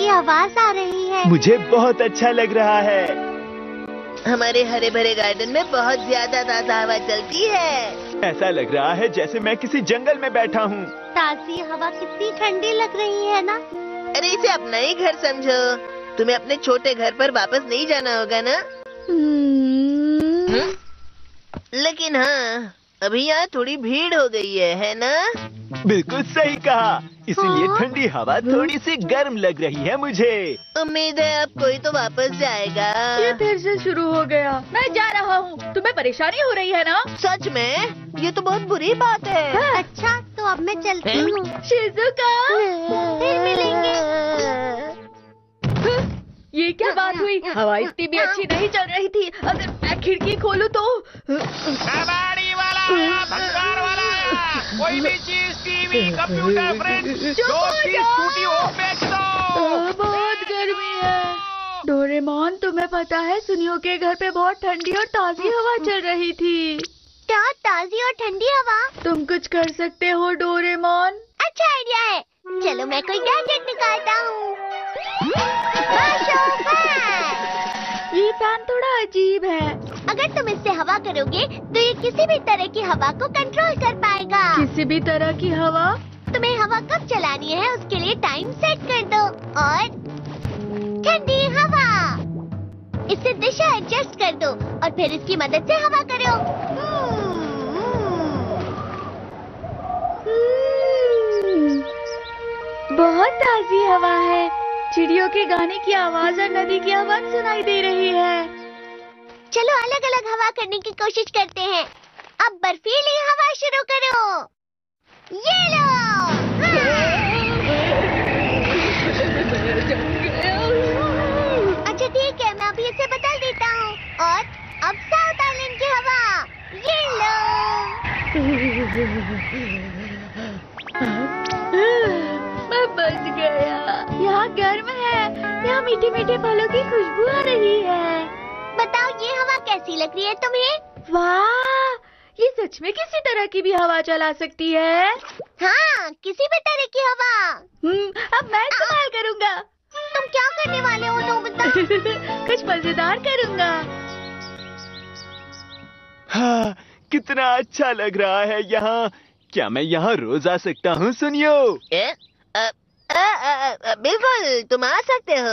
की आवाज आ रही है। मुझे बहुत अच्छा लग रहा है। हमारे हरे भरे गार्डन में बहुत ज्यादा ताजा हवा चलती है। ऐसा लग रहा है जैसे मैं किसी जंगल में बैठा हूँ। ताजी हवा कितनी ठंडी लग रही है ना। अरे इसे अपना ही घर समझो। तुम्हें अपने छोटे घर पर वापस नहीं जाना होगा ना? लेकिन हाँ, अभी यहाँ थोड़ी भीड़ हो गई है ना? बिल्कुल सही कहा। इसीलिए ठंडी हवा थोड़ी सी गर्म लग रही है मुझे। उम्मीद है अब कोई तो वापस जाएगा। ये फिर से शुरू हो गया। मैं जा रहा हूँ। तुम्हें परेशानी हो रही है ना? सच में? ये तो बहुत बुरी बात है। अच्छा तो अब मैं चलती हूँ। शिजुका, फिर मिलेंगे। ये क्या बात हुई? हवा इतनी भी अच्छी नहीं चल रही थी। अगर मैं खिड़की खोलूं तो कबाड़ी वाला आया, भंगार वाला आया। कोई भी चीज, टीवी, कंप्यूटर, फ्रिज, जो चीज टूटी हो बेच दो। बहुत गर्मी है। डोरेमोन, तुम्हें पता है सुनियो के घर पे बहुत ठंडी और ताजी हवा चल रही थी। क्या ताजी और ठंडी हवा? तुम कुछ कर सकते हो डोरेमोन? अच्छा आइडिया है। चलो मैं कोई गैजेट निकालता हूँ। ये फैन थोड़ा अजीब है। अगर तुम इससे हवा करोगे तो ये किसी भी तरह की हवा को कंट्रोल कर पाएगा। किसी भी तरह की हवा? तुम्हें हवा कब चलानी है उसके लिए टाइम सेट कर दो और ठंडी हवा। इससे दिशा एडजस्ट कर दो और फिर इसकी मदद से हवा करो। बहुत ताजी हवा है। चिड़ियों के गाने की आवाज और नदी की आवाज सुनाई दे रही है। चलो अलग अलग हवा करने की कोशिश करते हैं। अब बर्फीली हवा शुरू करो। ये लो। अच्छा ठीक है, मैं अभी इसे बदल देता हूँ। और अब साउथ आइलैंड की हवा। ये लो। मैं बच गया। यहाँ गर्म है। यहाँ मीठे मीठे फलों की खुशबू आ रही है। बताओ ये हवा कैसी लग रही है तुम्हें? वाह, ये सच में किसी तरह की भी हवा चला सकती है। हाँ, किसी भी तरह की हवा। अब मैं इस्तेमाल करूँगा। तुम क्या करने वाले हो नोबिता? कुछ मजेदार करूँगा। हाँ, कितना अच्छा लग रहा है यहाँ। क्या मैं यहाँ रोज आ सकता हूँ सुनियो? बिल्कुल, तुम आ सकते हो।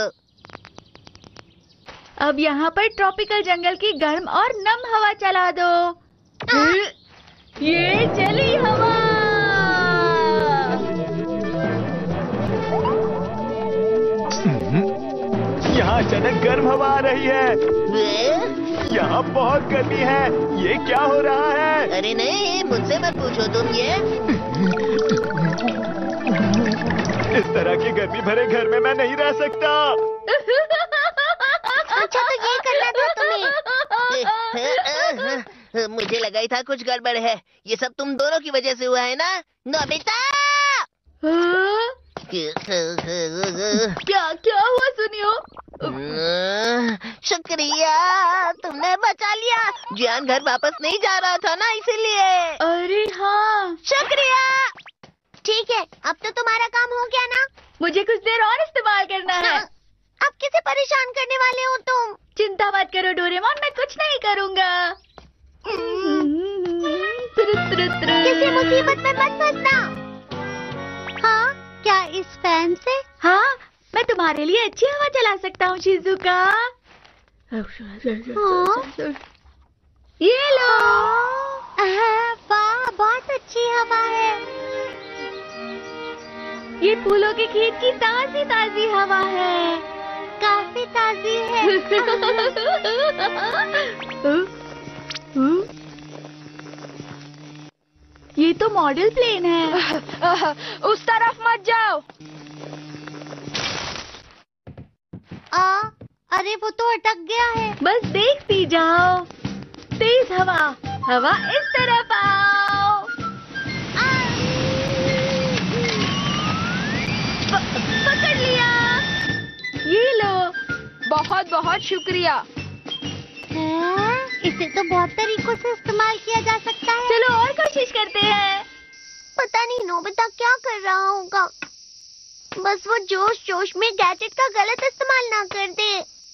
अब यहाँ पर ट्रॉपिकल जंगल की गर्म और नम हवा चला दो। ये चली हवा। यहाँ अचानक गर्म हवा आ रही है। यहाँ बहुत गर्मी है। ये क्या हो रहा है? अरे नहीं, मुझसे मत पूछो तुम ये। इस तरह की गर्मी भरे घर में मैं नहीं रह सकता। अच्छा तो ये करना था तुम्हें। मुझे लगा ही था कुछ गड़बड़ है। ये सब तुम दोनों की वजह से हुआ है ना नोबिता? क्या क्या हुआ सुनियो? शुक्रिया, तुमने बचा लिया। जियान घर वापस नहीं जा रहा था ना, इसीलिए। अरे हाँ, शुक्रिया। ठीक है, अब तो तुम्हारा काम हो गया ना। मुझे कुछ देर और इस्तेमाल करना है। अब किसे परेशान करने वाले हो तुम? चिंता मत करो डोरेमोन, मैं कुछ नहीं करूँगा। किसी मुसीबत में मत फंसना। हाँ, क्या इस फैन से? हाँ, मैं तुम्हारे लिए अच्छी हवा चला सकता हूँ शिजुका। ये लो। वाह, बहुत अच्छी हवा है। ये फूलों के खेत की ताजी ताजी हवा है। काफी ताजी है। ये तो मॉडल प्लेन है। उस तरफ मत जाओ। अरे वो तो अटक गया है। बस देखती जाओ। तेज हवा, हवा इस तरफ आओ। पकड़ लिया। ये लो। बहुत बहुत शुक्रिया। इसे तो बहुत तरीकों से इस्तेमाल किया जा सकता है। चलो और कोशिश करते हैं। पता नहीं नोबिता क्या कर रहा होगा। बस वो जोश जोश में गैजेट का गलत इस्तेमाल ना कर दे।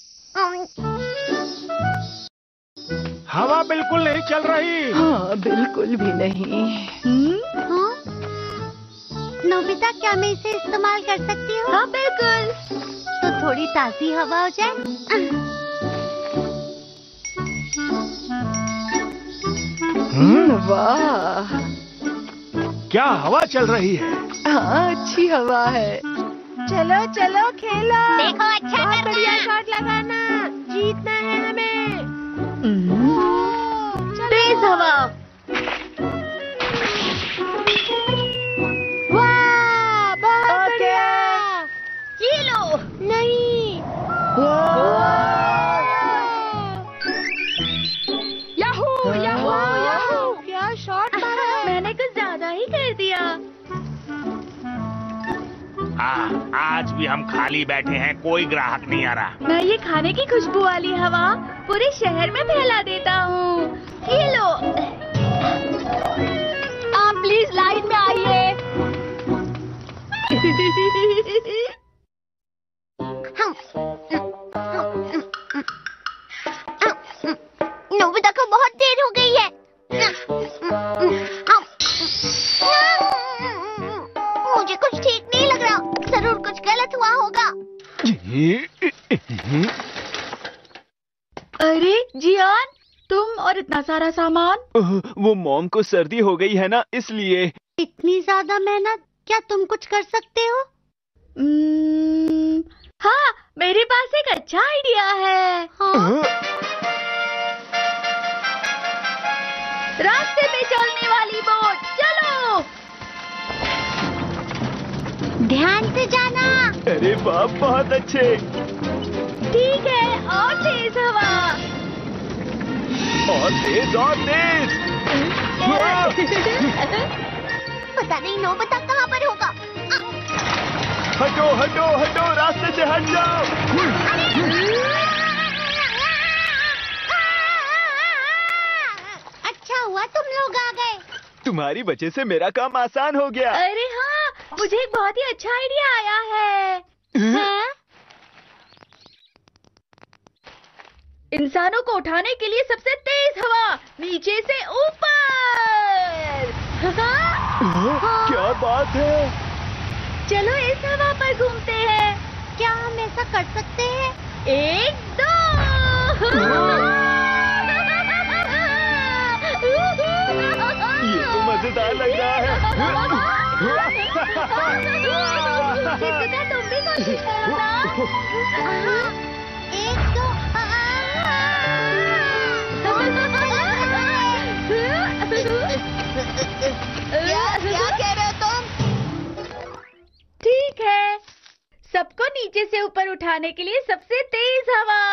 हवा बिल्कुल नहीं चल रही। हाँ, बिल्कुल भी नहीं। हाँ? नोबिता, क्या मैं इसे इस्तेमाल कर सकती हूँ? हाँ, बिल्कुल। तो थोड़ी ताज़ी हवा हो जाए। वाह, क्या हवा चल रही है। हाँ, अच्छी हवा है। चलो चलो खेलो। देखो, अच्छा बहुत करना। बढ़िया शॉट लगाना, जीतना है हमें। तेज हवा। वाह, बहुत बढ़िया। ये लो। नहीं। याहू याहू याहू, क्या शॉट मारा है। मैंने कुछ ज्यादा ही कर दिया। आज भी हम खाली बैठे हैं, कोई ग्राहक नहीं आ रहा। मैं ये खाने की खुशबू वाली हवा पूरे शहर में फैला देता हूँ। ये लो। आप प्लीज लाइन में आइए। नोबिता को बहुत देर हो गई है। मुझे कुछ ठीक नहीं लग रहा। जरूर कुछ गलत हुआ होगा। अरे जियान, तुम और इतना सारा सामान। वो मॉम को सर्दी हो गई है ना, इसलिए। इतनी ज्यादा मेहनत, क्या तुम कुछ कर सकते हो? हाँ, मेरे पास एक अच्छा आइडिया है। हाँ? रास्ते पे चलने वाली बोट, चलो। ध्यान से जाना। अरे वाह, बहुत अच्छे। ठीक है, और तेज हवा। और तेज और तेज। पता नहीं नोबिता कहाँ पर होगा। हटो हटो हटो, रास्ते से हट जाओ। अच्छा हुआ तुम लोग आ गए। तुम्हारी वजह से मेरा काम आसान हो गया। अरे हाँ, मुझे एक बहुत ही अच्छा आइडिया आया है। हैं? इंसानों को उठाने के लिए सबसे तेज हवा, नीचे से ऊपर। क्या बात है। चलो इस हवा पर घूमते हैं। क्या हम ऐसा कर सकते हैं? 1 2। ये तो मजेदार लग रहा है। शिक्षिका, तुम भी कोशिश करो ना। 1 2। क्या कह रहे हो तुम? ठीक है, सबको नीचे से ऊपर उठाने के लिए सबसे तेज हवा।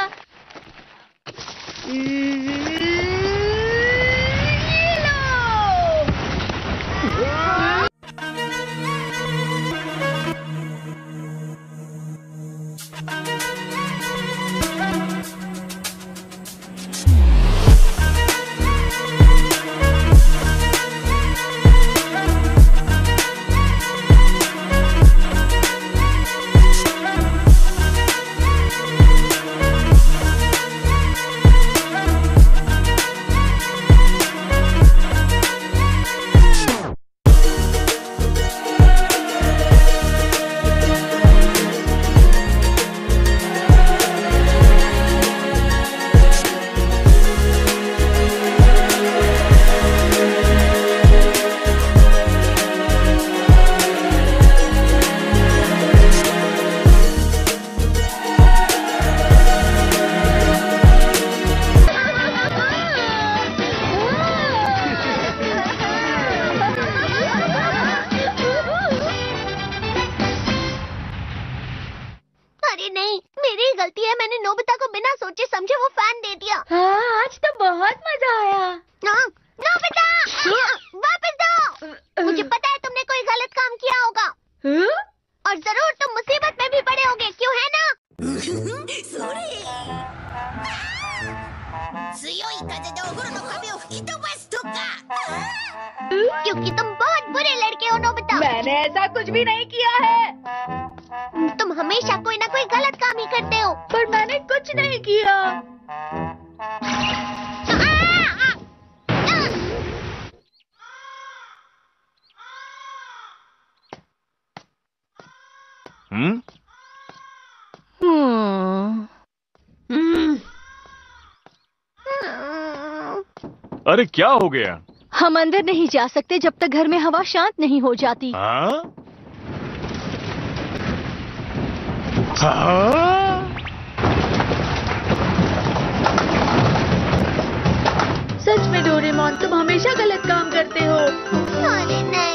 ये लो। अरे नहीं, मेरी गलती है। मैंने नोबिता को बिना सोचे समझे वो फैन दे दिया। हाँ, आज तो बहुत मजा आया। हाँ, नोबिता, वापस दो। मुझे पता है तुमने कोई गलत काम किया होगा। और जरूर तुम मुसीबत में भी पड़े होगे, क्यों है ना? क्योंकि तुम बहुत बुरे लड़के हो नोबिता। मैंने ऐसा कुछ भी नहीं किया है। तुम हमेशा कोई ना कोई गलत काम ही करते हो। पर मैंने कुछ नहीं किया। अरे क्या हो गया? हम अंदर नहीं जा सकते जब तक घर में हवा शांत नहीं हो जाती। हाँ? हाँ? सच में डोरेमोन, तुम हमेशा गलत काम करते हो। अरे नहीं।